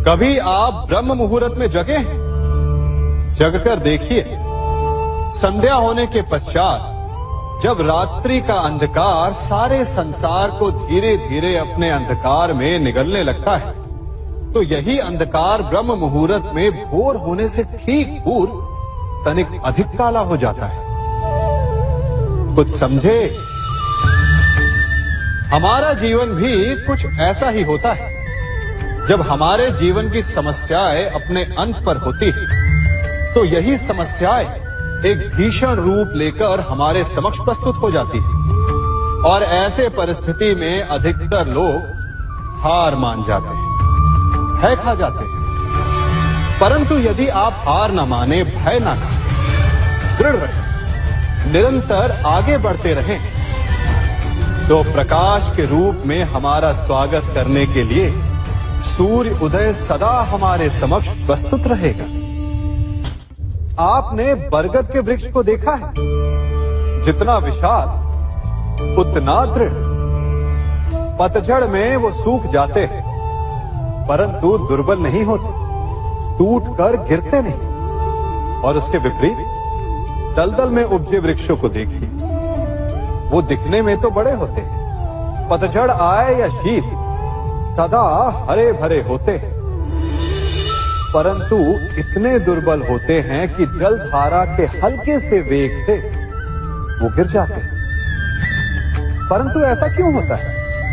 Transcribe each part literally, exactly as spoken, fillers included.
कभी आप ब्रह्म मुहूर्त में जगे? जगकर देखिए, संध्या होने के पश्चात जब रात्रि का अंधकार सारे संसार को धीरे धीरे अपने अंधकार में निगलने लगता है, तो यही अंधकार ब्रह्म मुहूर्त में भोर होने से ठीक पूर्व तनिक अधिक काला हो जाता है। कुछ समझे? हमारा जीवन भी कुछ ऐसा ही होता है। जब हमारे जीवन की समस्याएं अपने अंत पर होती है, तो यही समस्याएं एक भीषण रूप लेकर हमारे समक्ष प्रस्तुत हो जाती है और ऐसे परिस्थिति में अधिकतर लोग हार मान जाते हैं, भय खा जाते हैं। परंतु यदि आप हार न माने, भय न खाएं, दृढ़ रहें, निरंतर आगे बढ़ते रहें, तो प्रकाश के रूप में हमारा स्वागत करने के लिए सूर्य उदय सदा हमारे समक्ष प्रस्तुत रहेगा। आपने बरगद के वृक्ष को देखा है? जितना विशाल उतना दृढ़। पतझड़ में वो सूख जाते हैं, परंतु दुर्बल नहीं होते, टूट कर गिरते नहीं। और उसके विपरीत दलदल में उपजे वृक्षों को देखिए, वो दिखने में तो बड़े होते हैं, पतझड़ आए या शीत सदा हरे भरे होते हैं, परंतु इतने दुर्बल होते हैं कि जलधारा के हल्के से वेग से वो गिर जाते हैं। परंतु ऐसा क्यों होता है?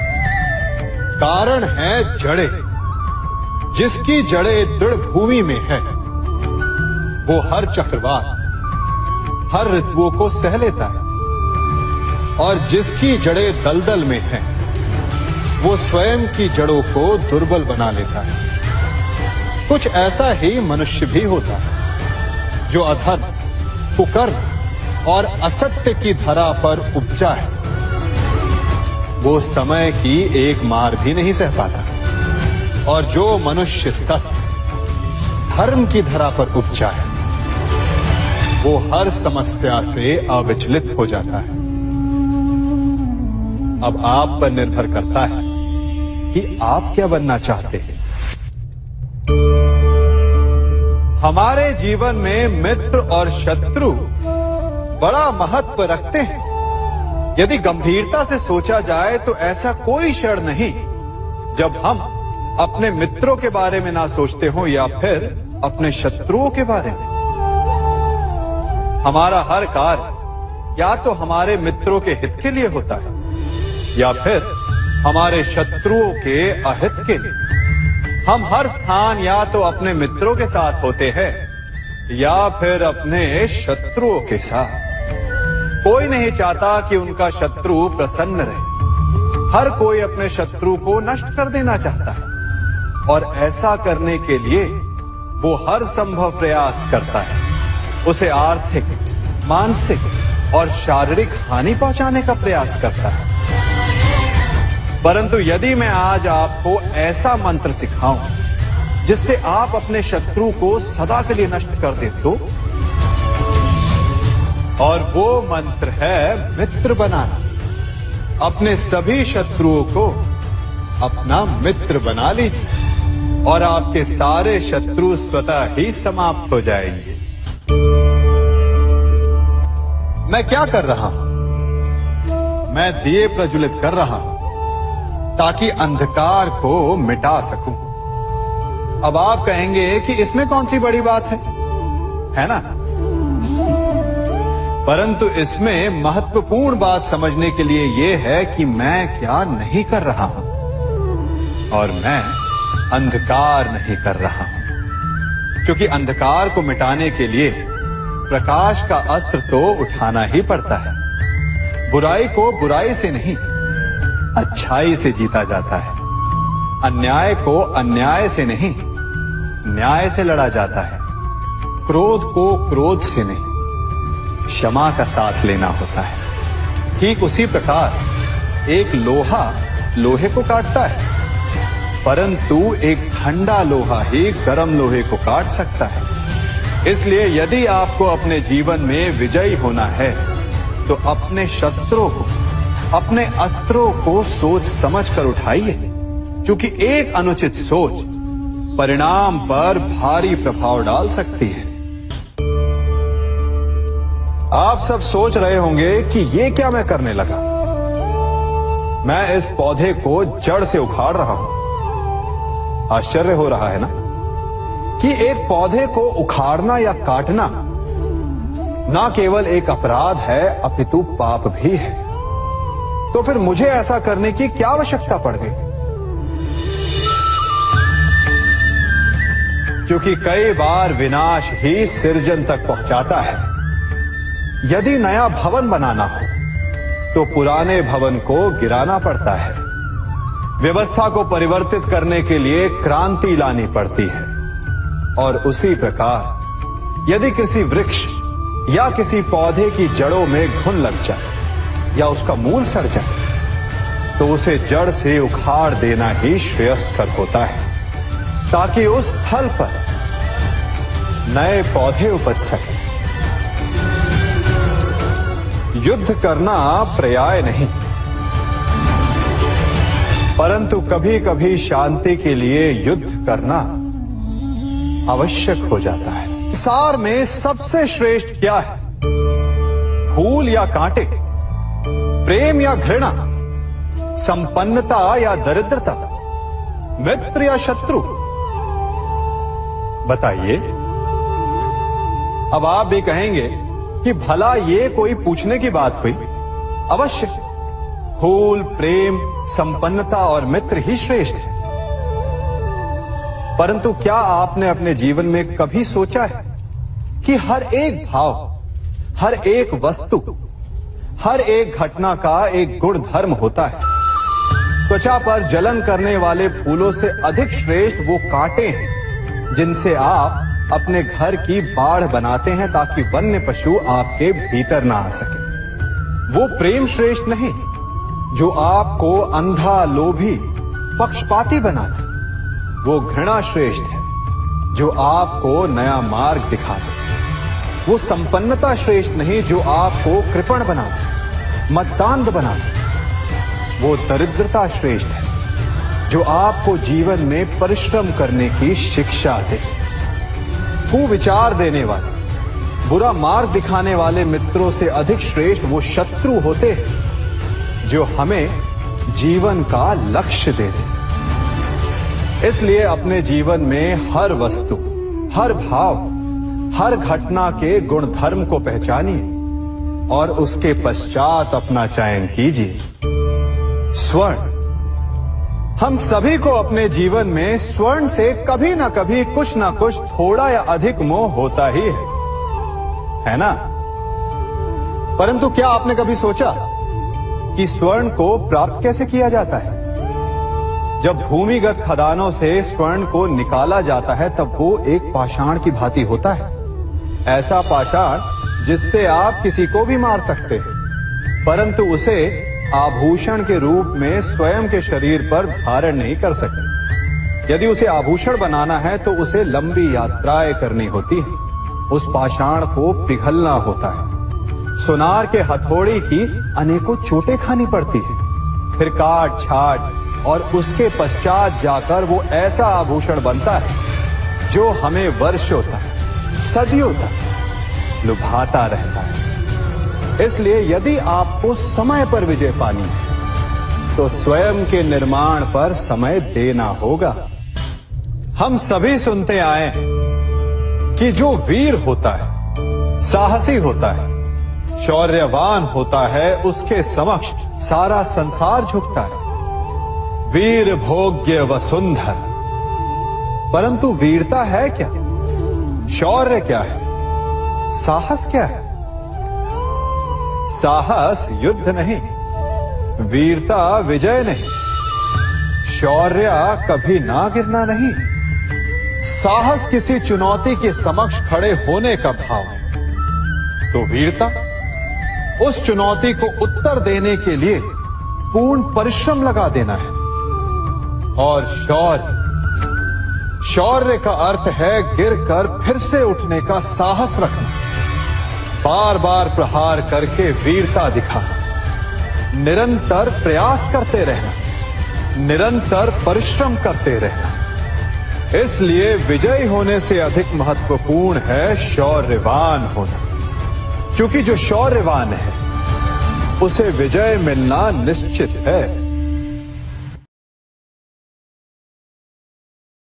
कारण है जड़ें। जिसकी जड़ें दृढ़ भूमि में है, वो हर चक्रवात, हर ऋतुओं को सह लेता है, और जिसकी जड़ें दलदल में है, वो स्वयं की जड़ों को दुर्बल बना लेता है। कुछ ऐसा ही मनुष्य भी होता है, जो अधर्म, कुकर्म और असत्य की धरा पर उपजा है। वो समय की एक मार भी नहीं सह पाता, और जो मनुष्य सत्य, धर्म की धरा पर उपजा है, वो हर समस्या से अविचलित हो जाता है। अब आप पर निर्भर करता है कि आप क्या बनना चाहते हैं। हमारे जीवन में मित्र और शत्रु बड़ा महत्व रखते हैं। यदि गंभीरता से सोचा जाए तो ऐसा कोई क्षण नहीं जब हम अपने मित्रों के बारे में ना सोचते हो या फिर अपने शत्रुओं के बारे में। हमारा हर कार्य या तो हमारे मित्रों के हित के लिए होता है या फिर हमारे शत्रुओं के अहित के लिए। हम हर स्थान या तो अपने मित्रों के साथ होते हैं या फिर अपने शत्रुओं के साथ। कोई नहीं चाहता कि उनका शत्रु प्रसन्न रहे। हर कोई अपने शत्रु को नष्ट कर देना चाहता है, और ऐसा करने के लिए वो हर संभव प्रयास करता है। उसे आर्थिक, मानसिक और शारीरिक हानि पहुंचाने का प्रयास करता है। परंतु यदि मैं आज आपको ऐसा मंत्र सिखाऊं जिससे आप अपने शत्रु को सदा के लिए नष्ट कर दे तो, और वो मंत्र है मित्र बनाना। अपने सभी शत्रुओं को अपना मित्र बना लीजिए और आपके सारे शत्रु स्वतः ही समाप्त हो जाएंगे। मैं क्या कर रहा हूं? मैं दिए प्रज्वलित कर रहा हूं ताकि अंधकार को मिटा सकूं। अब आप कहेंगे कि इसमें कौन सी बड़ी बात है, है ना? परंतु इसमें महत्वपूर्ण बात समझने के लिए यह है कि मैं क्या नहीं कर रहा हूं, और मैं अंधकार नहीं कर रहा हूं। क्योंकि अंधकार को मिटाने के लिए प्रकाश का अस्त्र तो उठाना ही पड़ता है। बुराई को बुराई से नहीं, अच्छाई से जीता जाता है। अन्याय को अन्याय से नहीं, न्याय से लड़ा जाता है। क्रोध को क्रोध से नहीं, क्षमा का साथ लेना होता है। ठीक उसी प्रकार एक लोहा लोहे को काटता है, परंतु एक ठंडा लोहा ही गर्म लोहे को काट सकता है। इसलिए यदि आपको अपने जीवन में विजयी होना है, तो अपने शस्त्रों को, अपने अस्त्रों को सोच समझ कर उठाइए, क्योंकि एक अनुचित सोच परिणाम पर भारी प्रभाव डाल सकती है। आप सब सोच रहे होंगे कि ये क्या मैं करने लगा। मैं इस पौधे को जड़ से उखाड़ रहा हूं। आश्चर्य हो रहा है ना कि एक पौधे को उखाड़ना या काटना ना केवल एक अपराध है अपितु पाप भी है। तो फिर मुझे ऐसा करने की क्या आवश्यकता पड़ गई? क्योंकि कई बार विनाश ही सृजन तक पहुंचाता है। यदि नया भवन बनाना हो तो पुराने भवन को गिराना पड़ता है। व्यवस्था को परिवर्तित करने के लिए क्रांति लानी पड़ती है। और उसी प्रकार यदि किसी वृक्ष या किसी पौधे की जड़ों में घुन लग जाए या उसका मूल सड़ जाए तो उसे जड़ से उखाड़ देना ही श्रेयस्कर होता है, ताकि उस स्थल पर नए पौधे उपज सके। युद्ध करना पर्याय नहीं, परंतु कभी कभी शांति के लिए युद्ध करना आवश्यक हो जाता है। संसार में सबसे श्रेष्ठ क्या है? फूल या कांटे, प्रेम या घृणा, संपन्नता या दरिद्रता, मित्र या शत्रु? बताइए। अब आप भी कहेंगे कि भला ये कोई पूछने की बात हुई? अवश्य, फूल, प्रेम, संपन्नता और मित्र ही श्रेष्ठ है। परंतु क्या आपने अपने जीवन में कभी सोचा है कि हर एक भाव, हर एक वस्तु, हर एक घटना का एक गुण धर्म होता है? त्वचा पर जलन करने वाले फूलों से अधिक श्रेष्ठ वो कांटे हैं जिनसे आप अपने घर की बाढ़ बनाते हैं ताकि वन्य पशु आपके भीतर ना आ सके। वो प्रेम श्रेष्ठ नहीं जो आपको अंधा, लोभी, पक्षपाती बनाता। वो घृणा श्रेष्ठ है जो आपको नया मार्ग दिखाता। वो संपन्नता श्रेष्ठ नहीं जो आपको कृपण बनाता, मतदान बनाता। वो दरिद्रता श्रेष्ठ है जो आपको जीवन में परिश्रम करने की शिक्षा दे। कुविचार देने वाले, बुरा मार्ग दिखाने वाले मित्रों से अधिक श्रेष्ठ वो शत्रु होते हैं जो हमें जीवन का लक्ष्य दे दे। इसलिए अपने जीवन में हर वस्तु, हर भाव, हर घटना के गुण धर्म को पहचानिए और उसके पश्चात अपना चयन कीजिए। स्वर्ण। हम सभी को अपने जीवन में स्वर्ण से कभी ना कभी कुछ ना कुछ थोड़ा या अधिक मोह होता ही है, है ना? परंतु क्या आपने कभी सोचा कि स्वर्ण को प्राप्त कैसे किया जाता है? जब भूमिगत खदानों से स्वर्ण को निकाला जाता है तब वो एक पाषाण की भांति होता है। ऐसा पाषाण जिससे आप किसी को भी मार सकते हैं, परंतु उसे आभूषण के रूप में स्वयं के शरीर पर धारण नहीं कर सकते। यदि उसे आभूषण बनाना है तो उसे लंबी यात्राएं करनी होती है। उस पाषाण को पिघलना होता है। सुनार के हथौड़ी की अनेकों चोटें खानी पड़ती है। फिर काट छाट और उसके पश्चात जाकर वो ऐसा आभूषण बनता है जो हमें वर्षों तक, सदियों तक लुभाता रहता है। इसलिए यदि आपको समय पर विजय पानी है तो स्वयं के निर्माण पर समय देना होगा। हम सभी सुनते आए कि जो वीर होता है, साहसी होता है, शौर्यवान होता है, उसके समक्ष सारा संसार झुकता है। वीर भोग्य वसुंधर। परंतु वीरता है क्या? शौर्य क्या है? साहस क्या है? साहस युद्ध नहीं, वीरता विजय नहीं, शौर्य कभी ना गिरना नहीं। साहस किसी चुनौती के समक्ष खड़े होने का भाव है, तो वीरता उस चुनौती को उत्तर देने के लिए पूर्ण परिश्रम लगा देना है। और शौर्य, शौर्य का अर्थ है गिरकर फिर से उठने का साहस रखना, बार बार प्रहार करके वीरता दिखाना, निरंतर प्रयास करते रहना, निरंतर परिश्रम करते रहना। इसलिए विजयी होने से अधिक महत्वपूर्ण है शौर्यवान होना, क्योंकि जो शौर्यवान है उसे विजय मिलना निश्चित है।